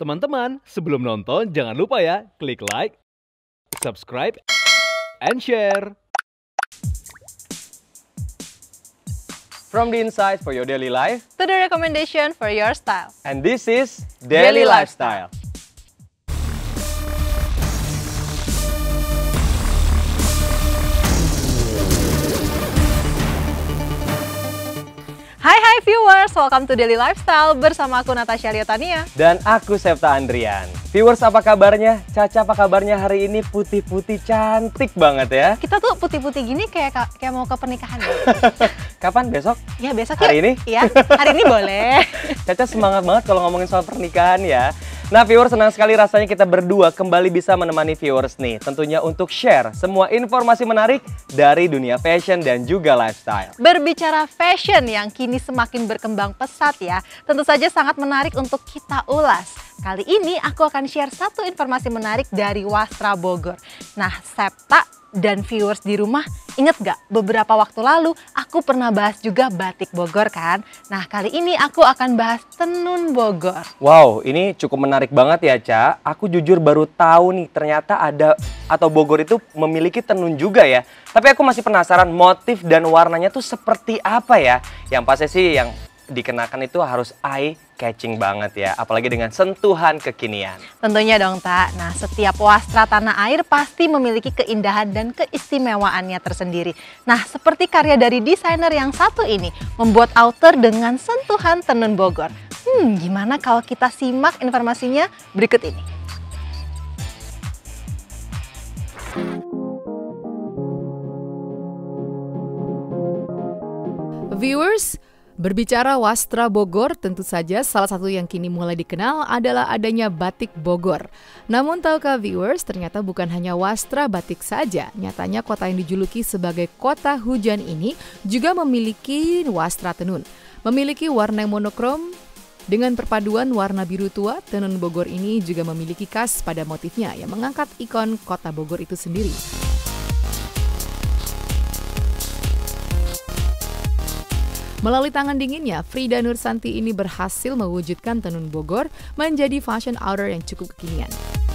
Teman-teman, sebelum nonton jangan lupa ya, klik like, subscribe, and share. From the insight for your daily life, To the recommendation for your style. and this is Daily Daily Lifestyle. Hai viewers, welcome to Daily Lifestyle bersama aku Natasha Liotania. Dan aku Septa Andrian. Viewers, apa kabarnya? Caca, apa kabarnya hari ini? Putih-putih cantik banget ya. Kita tuh putih-putih gini kayak mau ke pernikahan ya? Kapan? Besok? Ya besok Hari yuk. ini? Iya, hari ini boleh. Caca semangat banget kalau ngomongin soal pernikahan ya. Nah viewers, senang sekali rasanya kita berdua kembali bisa menemani viewers nih. Tentunya untuk share semua informasi menarik dari dunia fashion dan juga lifestyle. Berbicara fashion yang kini semakin berkembang pesat ya, tentu saja sangat menarik untuk kita ulas. Kali ini aku akan share satu informasi menarik dari Wastra Bogor. Nah Septa dan viewers di rumah, inget gak beberapa waktu lalu aku pernah bahas juga batik Bogor kan? Nah kali ini aku akan bahas tenun Bogor. Wow, ini cukup menarik banget ya, Ca. Aku jujur baru tahu nih, ternyata ada atau Bogor itu memiliki tenun juga ya. Tapi aku masih penasaran motif dan warnanya tuh seperti apa ya. Yang pasti sih yang dikenakan itu harus eye catching banget ya, apalagi dengan sentuhan kekinian. Tentunya dong Tak. Nah setiap wastra tanah air pasti memiliki keindahan dan keistimewaannya tersendiri. Nah seperti karya dari desainer yang satu ini, membuat outer dengan sentuhan tenun Bogor. Gimana kalau kita simak informasinya berikut ini. Viewers, berbicara Wastra Bogor, tentu saja salah satu yang kini mulai dikenal adalah adanya batik Bogor. Namun tahukah viewers, ternyata bukan hanya wastra batik saja. Nyatanya kota yang dijuluki sebagai kota hujan ini juga memiliki wastra tenun. Memiliki warna yang monokrom dengan perpaduan warna biru tua, tenun Bogor ini juga memiliki khas pada motifnya yang mengangkat ikon kota Bogor itu sendiri. Melalui tangan dinginnya, Frida Nursanti ini berhasil mewujudkan tenun Bogor menjadi fashion outer yang cukup kekinian.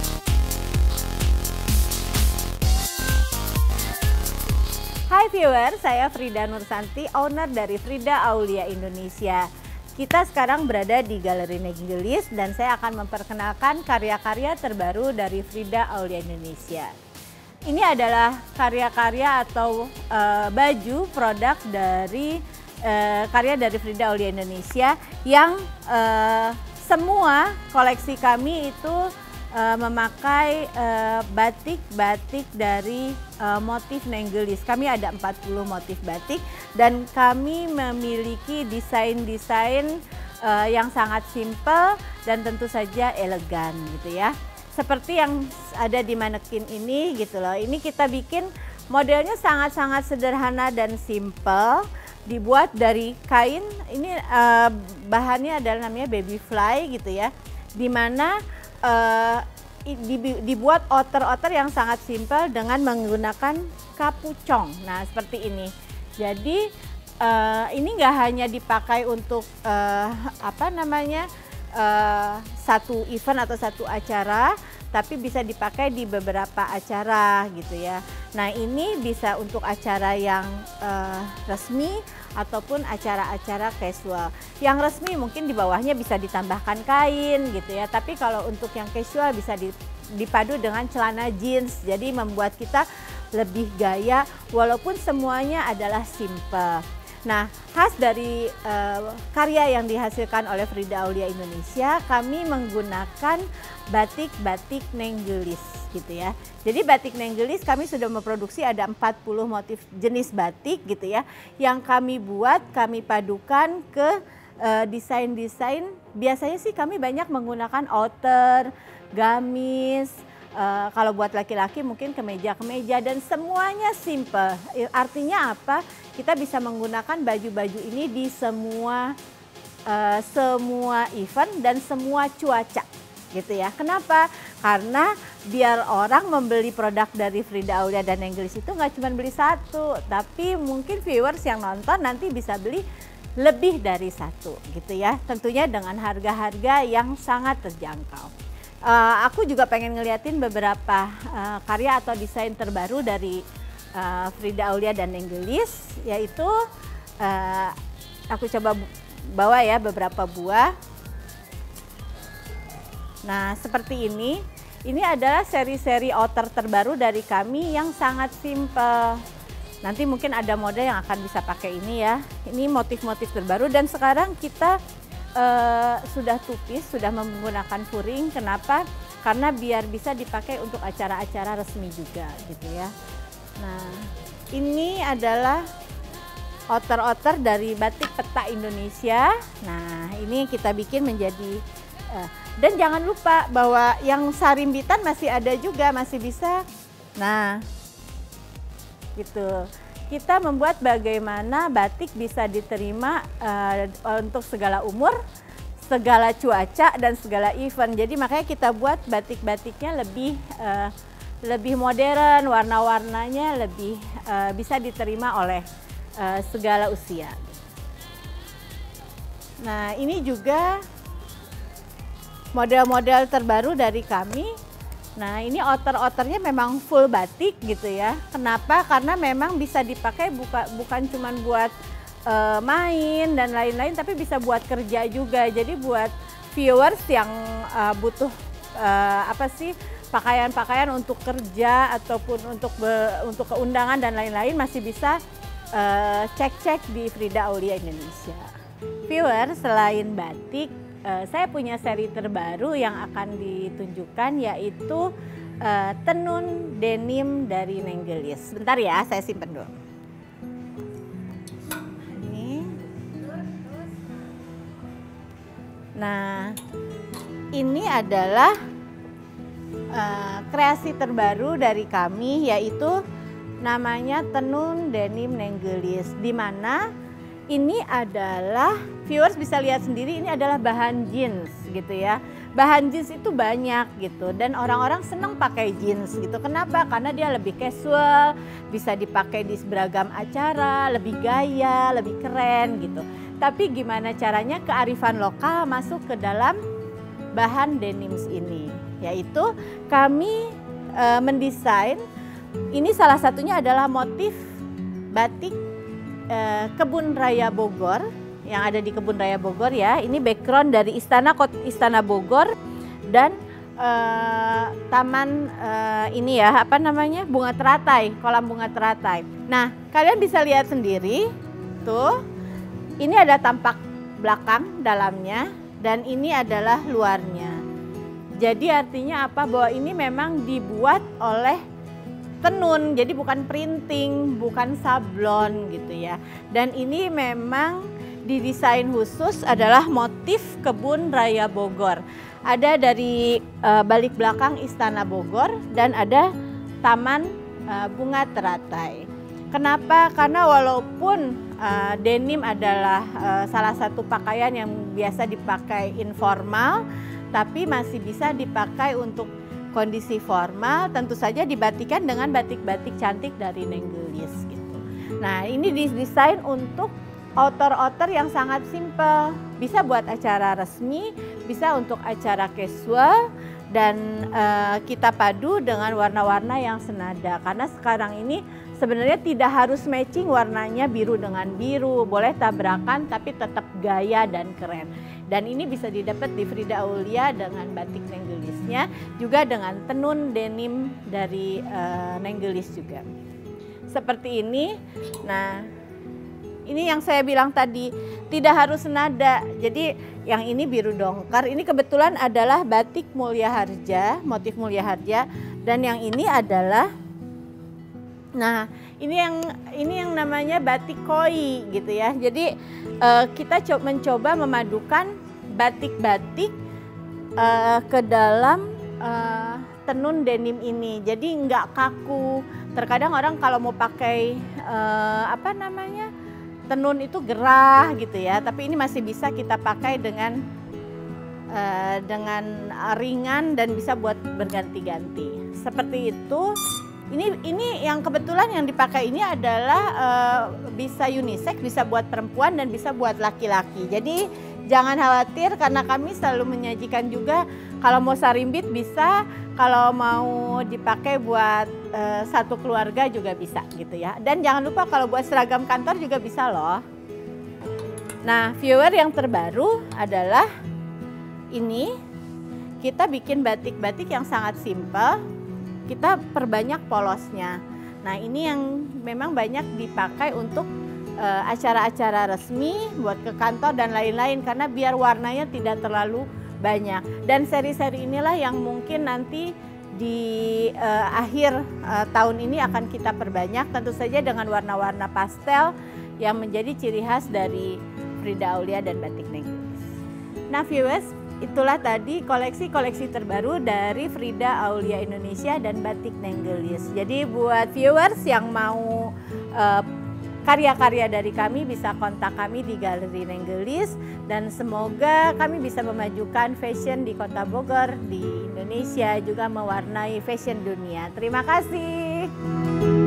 Hai viewers, saya Frida Nursanti, owner dari Frida Aulia Indonesia. Kita sekarang berada di Galeri Nenggelis dan saya akan memperkenalkan karya-karya terbaru dari Frida Aulia Indonesia. Ini adalah karya-karya atau baju produk dari karya dari Frida Aulia Indonesia yang semua koleksi kami itu memakai batik-batik dari motif Nenggelis. Kami ada 40 motif batik dan kami memiliki desain-desain yang sangat simpel dan tentu saja elegan gitu ya. Seperti yang ada di manekin ini gitu loh. Ini kita bikin modelnya sangat-sangat sederhana dan simpel. Dibuat dari kain, ini bahannya adalah namanya baby fly gitu ya, dimana dibuat outer-outer yang sangat simpel dengan menggunakan kapucong. Nah seperti ini. Jadi ini nggak hanya dipakai untuk satu event atau satu acara, tapi bisa dipakai di beberapa acara gitu ya. Nah ini bisa untuk acara yang resmi ataupun acara-acara casual. Yang resmi mungkin di bawahnya bisa ditambahkan kain gitu ya. Tapi kalau untuk yang casual bisa dipadu dengan celana jeans. Jadi membuat kita lebih gaya walaupun semuanya adalah simple. Nah, khas dari karya yang dihasilkan oleh Frida Aulia Indonesia, kami menggunakan batik-batik Nenggelis gitu ya. Jadi batik Nenggelis kami sudah memproduksi ada 40 motif jenis batik gitu ya, yang kami buat, kami padukan ke desain-desain. Biasanya sih kami banyak menggunakan outer, gamis, kalau buat laki-laki mungkin kemeja-kemeja dan semuanya simple. Artinya apa? Kita bisa menggunakan baju-baju ini di semua event dan semua cuaca gitu ya. Kenapa? Karena biar orang membeli produk dari Frida Aulia dan Nenggelis itu nggak cuma beli satu, tapi mungkin viewers yang nonton nanti bisa beli lebih dari satu gitu ya. Tentunya dengan harga-harga yang sangat terjangkau. Aku juga pengen ngeliatin beberapa karya atau desain terbaru dari Frida Aulia dan Nenggelis, yaitu aku coba bawa ya beberapa buah. Nah, seperti ini. Ini adalah seri-seri outer terbaru dari kami yang sangat simple. Nanti mungkin ada model yang akan bisa pakai ini ya. Ini motif-motif terbaru dan sekarang kita sudah tupis, sudah menggunakan furing. Kenapa? Karena biar bisa dipakai untuk acara-acara resmi juga gitu ya. Nah, ini adalah outer-outer dari batik peta Indonesia. Nah, ini kita bikin menjadi dan jangan lupa bahwa yang sarimbitan masih ada juga, masih bisa. Nah, gitu. Kita membuat bagaimana batik bisa diterima untuk segala umur, segala cuaca, dan segala event. Jadi makanya kita buat batik-batiknya lebih modern, warna-warnanya lebih bisa diterima oleh segala usia. Nah, ini juga model-model terbaru dari kami. Nah, ini outer-outernya memang full batik gitu ya. Kenapa? Karena memang bisa dipakai bukan cuma buat main dan lain-lain, tapi bisa buat kerja juga. Jadi buat viewers yang butuh pakaian-pakaian untuk kerja ataupun untuk keundangan dan lain-lain masih bisa cek-cek di Frida Aulia Indonesia. Viewer, selain batik, saya punya seri terbaru yang akan ditunjukkan, yaitu tenun denim dari Nenggelis. Bentar ya, saya simpen dulu. Ini. Nah, ini adalah kreasi terbaru dari kami, yaitu namanya tenun denim Nenggelis, di mana ini adalah, viewers bisa lihat sendiri, ini adalah bahan jeans gitu ya. Bahan jeans itu banyak gitu dan orang-orang senang pakai jeans gitu. Kenapa? Karena dia lebih casual, bisa dipakai di beragam acara, lebih gaya, lebih keren gitu. Tapi gimana caranya kearifan lokal masuk ke dalam bahan denims ini? Yaitu kami mendesain, ini salah satunya adalah motif batik Kebun Raya Bogor, yang ada di Kebun Raya Bogor ya. Ini background dari Istana Bogor dan taman ini ya, apa namanya, bunga teratai, kolam bunga teratai. Nah, kalian bisa lihat sendiri tuh, ini ada tampak belakang dalamnya dan ini adalah luarnya. Jadi artinya apa? Bahwa ini memang dibuat oleh tenun, jadi bukan printing, bukan sablon gitu ya. Dan ini memang didesain khusus adalah motif Kebun Raya Bogor. Ada dari balik belakang Istana Bogor dan ada taman bunga teratai. Kenapa? Karena walaupun denim adalah salah satu pakaian yang biasa dipakai informal, tapi masih bisa dipakai untuk kondisi formal, tentu saja dibatikan dengan batik-batik cantik dari Nenggelis gitu. Nah, ini didesain untuk outer-outer yang sangat simple. Bisa buat acara resmi, bisa untuk acara casual, dan kita padu dengan warna-warna yang senada. Karena sekarang ini sebenarnya tidak harus matching warnanya biru dengan biru, boleh tabrakan tapi tetap gaya dan keren. Dan ini bisa didapat di Frida Aulia dengan batik Nenggelisnya, juga dengan tenun denim dari Nenggelis juga. Seperti ini. Nah, ini yang saya bilang tadi, tidak harus senada. Jadi yang ini biru dongker, ini kebetulan adalah batik Mulia Harja, motif Mulia Harja. Dan yang ini adalah, nah ini yang namanya batik koi gitu ya. Jadi kita mencoba memadukan batik-batik ke dalam tenun denim ini. Jadi nggak kaku. Terkadang orang kalau mau pakai tenun itu gerah gitu ya. Tapi ini masih bisa kita pakai dengan ringan dan bisa buat berganti-ganti. Seperti itu. Ini yang kebetulan yang dipakai ini adalah bisa unisex, bisa buat perempuan dan bisa buat laki-laki. Jadi jangan khawatir karena kami selalu menyajikan juga kalau mau sarimbit bisa, kalau mau dipakai buat satu keluarga juga bisa gitu ya. Dan jangan lupa kalau buat seragam kantor juga bisa loh. Nah, viewer yang terbaru adalah ini. Kita bikin batik-batik yang sangat simpel, kita perbanyak polosnya. Nah, ini yang memang banyak dipakai untuk acara-acara resmi, buat ke kantor dan lain-lain, karena biar warnanya tidak terlalu banyak. Dan seri-seri inilah yang mungkin nanti di akhir tahun ini akan kita perbanyak, tentu saja dengan warna-warna pastel yang menjadi ciri khas dari Frida Aulia dan Batik Nenggelis. Nah, viewers, itulah tadi koleksi-koleksi terbaru dari Frida Aulia Indonesia dan Batik Nenggelis. Jadi buat viewers yang mau karya-karya dari kami bisa kontak kami di Galeri Nenggelis, dan semoga kami bisa memajukan fashion di Kota Bogor, di Indonesia, juga mewarnai fashion dunia. Terima kasih.